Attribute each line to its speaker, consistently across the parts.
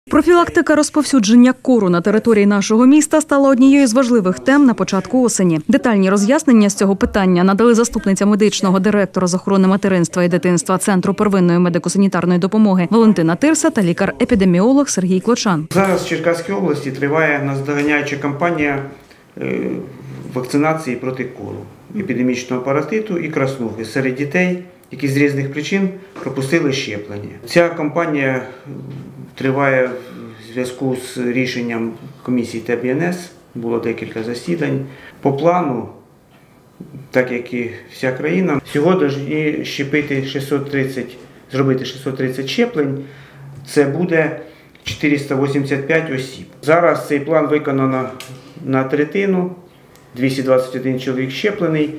Speaker 1: Профілактика розповсюдження кору на території нашого міста стала однією з важливих тем на початку осені. Детальні роз'яснення з цього питання надали заступниця медичного директора з охорони материнства і дитинства Центру первинної медико-санітарної допомоги Валентина Тирса та лікар-епідеміолог Сергій Клочан.
Speaker 2: Зараз в Черкаській області триває наздоганяюча кампанія вакцинації проти кору, епідемічного паразиту і краснухи серед дітей, які з різних причин пропустили щеплення. Ця кампанія триває в зв'язку з рішенням комісії ТБНС, було декілька засідань. По плану, так як і вся країна, всього повинні зробити 630 щеплень, це буде 485 осіб. Зараз цей план виконано на третину, 221 чоловік щеплений,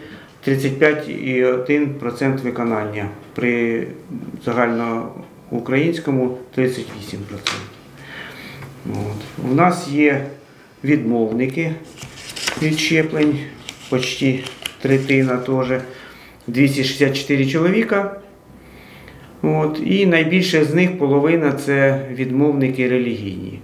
Speaker 2: 35,1% виконання, при загальноукраїнському 38%. У нас є відмовники від щеплень, почти третина теж, 264 чоловіка. І найбільше з них половина – це відмовники релігійні.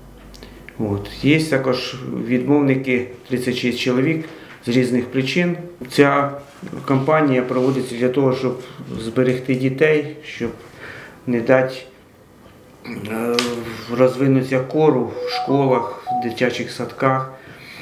Speaker 2: Є також відмовники 36 чоловік з різних причин. Ця кампанія проводиться для того, щоб зберегти дітей, щоб не дати розвинутися кору в школах, в дитячих садках.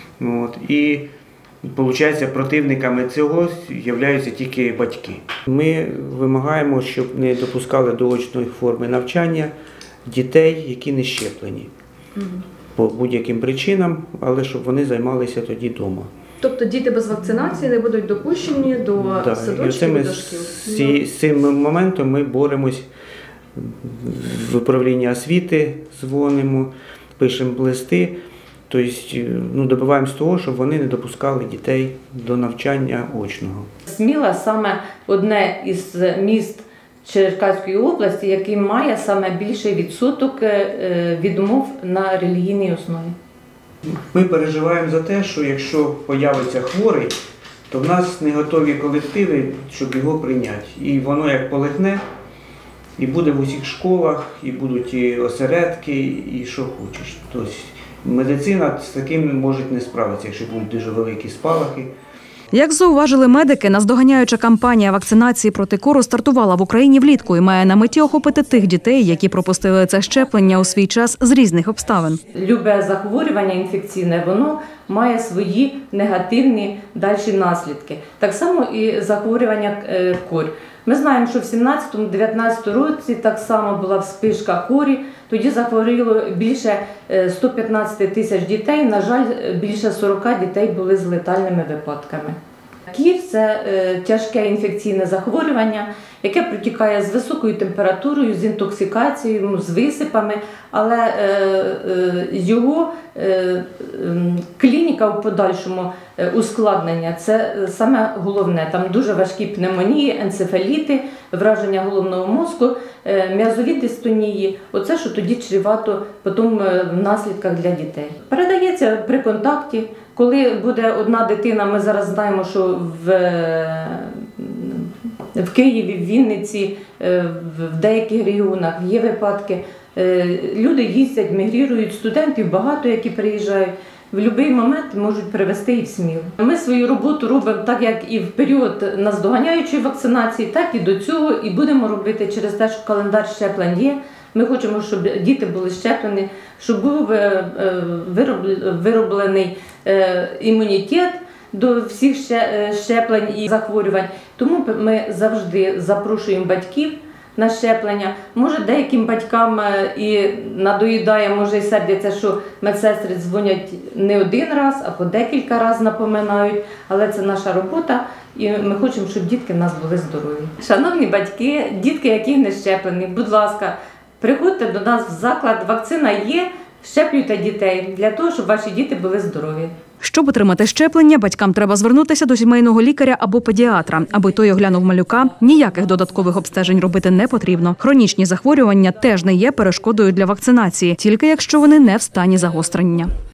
Speaker 2: І, виходить, противниками цього являються тільки батьки. Ми вимагаємо, щоб не допускали до очної форми навчання дітей, які не щеплені. По будь-яким причинам, але щоб вони займалися тоді вдома.
Speaker 3: Тобто діти без вакцинації не будуть допущені до садочків і до шкіл?
Speaker 2: З цим моментом ми боремось, в управління освіти дзвонимо, пишемо листи, тобто добиваємося того, щоб вони не допускали дітей до навчання очного.
Speaker 4: Сміла саме одне із міст Черкаської області, який має саме більший відсоток відмов на релігійній основі.
Speaker 2: Ми переживаємо за те, що якщо з'явиться хворий, то в нас не готові колективи, щоб його прийняти. І воно як полегне, і буде в усіх школах, і будуть і осередки, і що хочеш. Тобто медицина з таким може не справитися, якщо будуть дуже великі спалахи.
Speaker 1: Як зауважили медики, наздоганяюча кампанія вакцинації проти кору стартувала в Україні влітку і має на меті охопити тих дітей, які пропустили це щеплення у свій час з різних обставин.
Speaker 4: Любе захворювання інфекційне, воно має свої негативні дальші наслідки. Так само і захворювання корь. Ми знаємо, що в 17-19 році так само була вспишка корі, тоді захворіло більше 115 тисяч дітей, на жаль, більше 40 дітей були з летальними випадками. Кір – це тяжке інфекційне захворювання, яке протікає з високою температурою, з інтоксикацією, з висипами, але його клініка в подальшому ускладнення – це саме головне. Там дуже важкі пневмонії, енцефаліти, враження головного мозку, м'язові дистонії. Оце, що тоді чревато потім в наслідках для дітей. Передається при контакті. Коли буде одна дитина, ми зараз знаємо, що в Києві, в Вінниці, в деяких регіонах є випадки. Люди їздять, мігрірують, студентів багато, які приїжджають. В будь-який момент можуть привезти і в Смілу. Ми свою роботу робимо так, як і в період наздоганяючої вакцинації, так і до цього, і будемо робити через те, що календар щеплень є. Ми хочемо, щоб діти були щеплені, щоб був вироблений імунітет до всіх щеплень і захворювань. Тому ми завжди запрошуємо батьків на щеплення. Може, деяким батькам і надоїдає, може і сердяться, що медсестри дзвонять не один раз, а по декілька разів напоминають. Але це наша робота, і ми хочемо, щоб дітки в нас були здорові. Шановні батьки, дітки, які не щеплені, будь ласка, приходьте до нас в заклад, вакцина є, щеплюйте дітей для того, щоб ваші діти були здорові.
Speaker 1: Щоб отримати щеплення, батькам треба звернутися до сімейного лікаря або педіатра. Аби той оглянув малюка, ніяких додаткових обстежень робити не потрібно. Хронічні захворювання теж не є перешкодою для вакцинації, тільки якщо вони не в стані загострення.